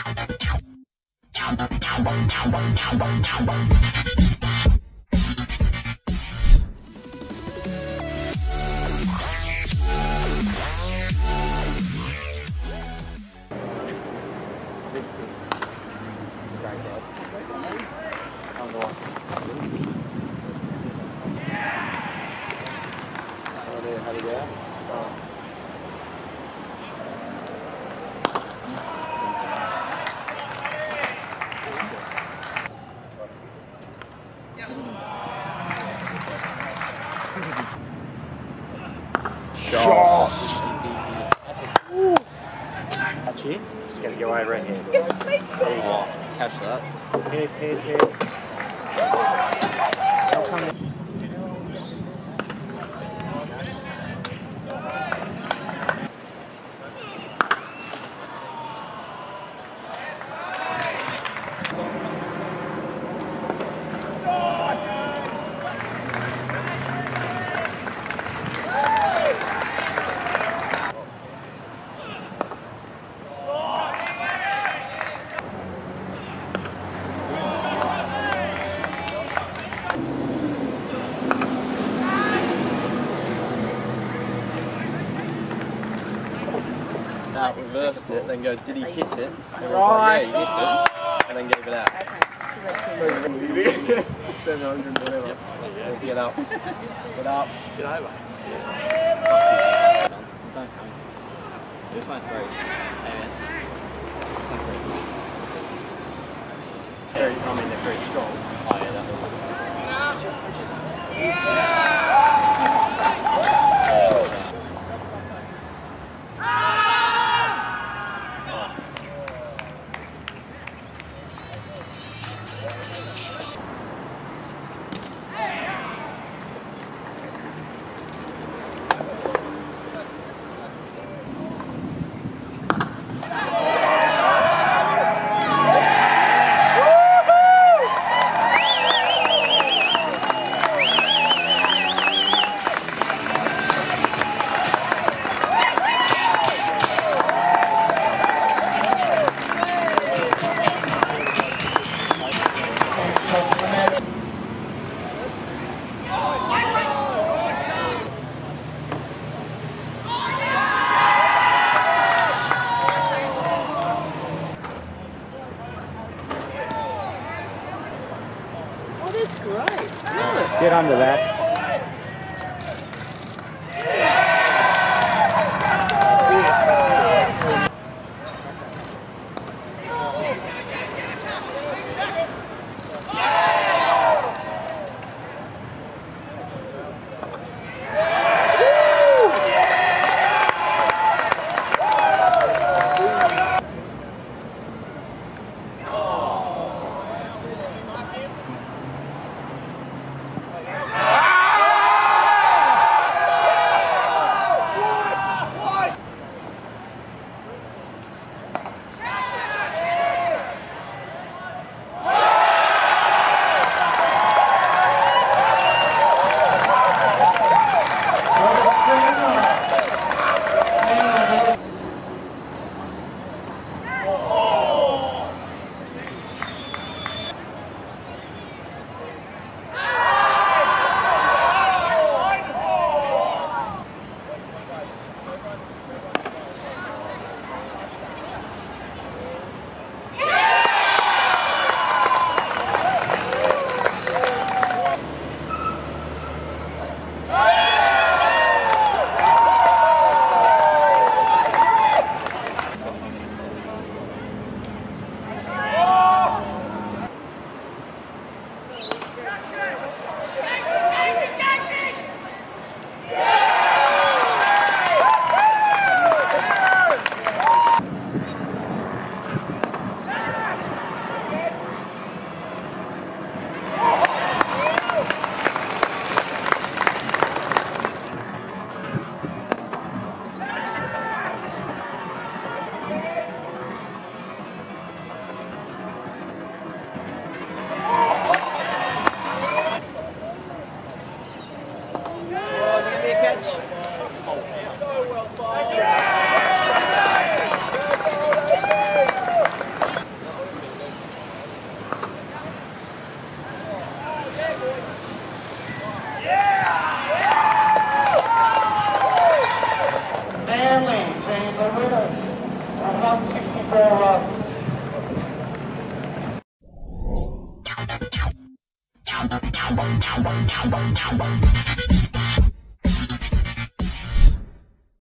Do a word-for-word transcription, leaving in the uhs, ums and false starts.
Shot! Actually, just get your way right here. You're speechless. Oh, catch that. Hits, hits, hits. They'll come in. Now reversed it, then go, did he hit it? And Right. like, yeah, he hit it, and then gave it out. seven hundred, whatever. Yep. So get up. Get up. Get over. Just my throws. Very, I mean, they're very strong. Oh yeah, that was. Oh, that's great. Get under that. Ah! one sixty-four runs.